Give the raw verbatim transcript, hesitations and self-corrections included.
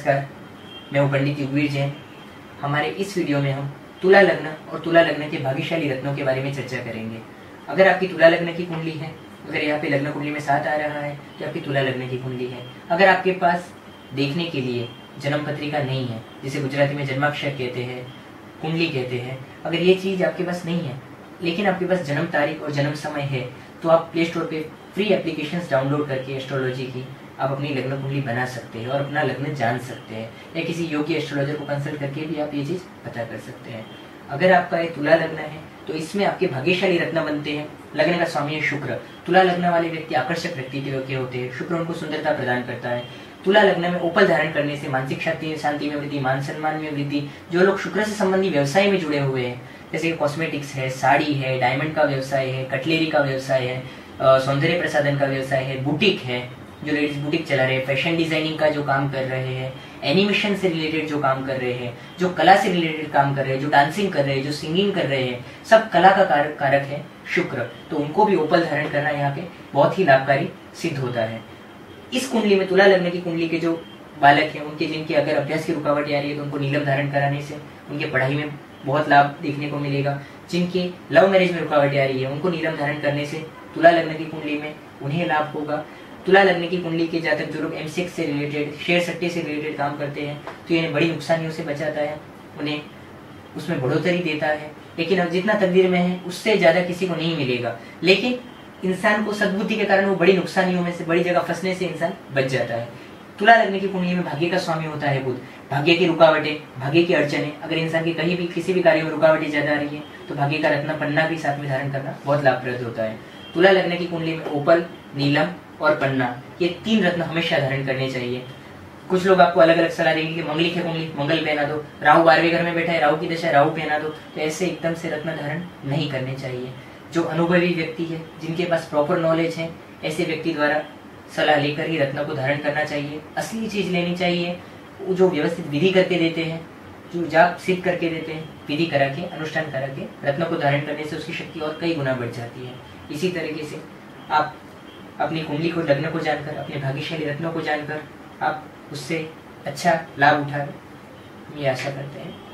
नमस्कार, मैं हूँ पंडित युगवीर जैन। हमारे इस वीडियो में हम तुला लग्न और तुला लग्न के भाग्यशाली रत्नों के बारे में चर्चा करेंगे। अगर आपकी तुला लग्न की कुंडली है, अगर यहाँ पे लग्न कुंडली में साथ आ रहा है तो आपकी तुला लग्न की कुंडली है। अगर आपके पास देखने के लिए जन्म पत्रिका नहीं है, जिसे गुजराती में जन्माक्षर कहते हैं, कुंडली कहते हैं, अगर ये चीज आपके पास नहीं है लेकिन आपके पास जन्म तारीख और जन्म समय है, तो आप प्ले स्टोर पे फ्री एप्लीकेशंस डाउनलोड करके एस्ट्रोलॉजी की आप अपनी लग्न कुंडली बना सकते हैं और अपना लग्न जान सकते हैं, या किसी योग्य एस्ट्रोलॉजर को कंसल्ट करके भी आप ये चीज पता कर सकते हैं। अगर आपका ये तुला लग्न है तो इसमें आपके भाग्यशाली रत्न बनते हैं। लग्न का स्वामी है शुक्र। तुला लग्न वाले व्यक्ति आकर्षक व्यक्तित्व के होते हैं। शुक्र उनको सुंदरता प्रदान करता है। तुला लग्न में ओपल धारण करने से मानसिक शांति शांति में वृद्धि, मान सम्मान में वृद्धि। जो लोग शुक्र से संबंधी व्यवसाय में जुड़े हुए हैं, जैसे कॉस्मेटिक्स है, साड़ी है, डायमंड का व्यवसाय है, कटलेरी का व्यवसाय है, सौंदर्य प्रसाधन का व्यवसाय है, बुटीक है, जो लेडीज बुटीक चला रहे हैं, फैशन डिजाइनिंग का जो काम कर रहे हैं, एनिमेशन से रिलेटेड जो काम कर रहे हैं, जो कला से रिलेटेड काम कर रहे हैं, जो डांसिंग कर रहे हैं, जो सिंगिंग कर रहे हैं, सब कला का कारक कारक है शुक्र। तो उनको भी ओपल धारण करना यहाँ पे बहुत ही लाभकारी सिद्ध होता है। इस कुंडली में तुला लग्न की कुंडली के जो बालक हैं, उनके जिनके अगर अभ्यास की रुकावट आ रही है तो उनको नीलम धारण कराने से उनके पढ़ाई में बहुत लाभ देखने को मिलेगा। जिनके लव मैरिज में रुकावट आ रही है उनको नीलम धारण करने से तुला लग्न की कुंडली में उन्हें लाभ होगा। तुला लग्न की कुंडली के जातक जो लोग एमसेक्स से रिलेटेड, शेयर सट्टे से रिलेटेड काम करते हैं तो इन्हें बड़ी नुकसानियों से बचाता है, उन्हें उसमें बढ़ोतरी देता है। लेकिन अब जितना तकदीर में है उससे ज्यादा किसी को नहीं मिलेगा, लेकिन इंसान को सद्बुद्धि के कारण वो बड़ी नुकसानियों में से, बड़ी जगह फंसने से इंसान बच जाता है। तुला लग्न की कुंडली में भाग्य का स्वामी होता है बुध। भाग्य की रुकावटें, भाग्य की अड़चने, अगर इंसान की कहीं भी किसी भी कार्य में रुकावटें ज्यादा आ रही है तो भाग्य का रत्न पन्ना भी साथ में धारण करना बहुत लाभप्रद होता है। तुला लग्न की कुंडली में ओपल, नीलम और पन्ना, ये तीन रत्न हमेशा धारण करने चाहिए। कुछ लोग आपको अलग अलग सलाह देंगे कि मंगली है कुंडली, मंगल पहना दो, राहु बारहवें घर में बैठा है, राहु की दशा, राहु पहना दो। तो ऐसे एकदम से रत्न धारण नहीं करने चाहिए। जो अनुभवी व्यक्ति है, जिनके पास प्रॉपर नॉलेज है, ऐसे व्यक्ति द्वारा सलाह लेकर ही रत्न को धारण करना चाहिए। असली चीज लेनी चाहिए, जो व्यवस्थित विधि करके देते हैं, जो जाप सिद्ध करके देते हैं, विधि करा के, अनुष्ठान करा के रत्न को धारण करने से उसकी शक्ति और कई गुना बढ़ जाती है। इसी तरीके से आप अपनी कुंडली को, लग्न को जानकर, अपने भाग्यशाली रत्नों को जानकर आप उससे अच्छा लाभ उठा, ये आशा करते हैं।